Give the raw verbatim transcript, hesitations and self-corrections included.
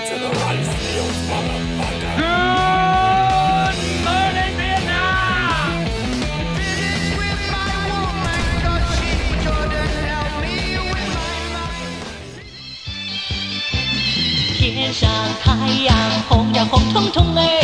morning, Vietnam！ 天上太阳红呀红彤彤哎。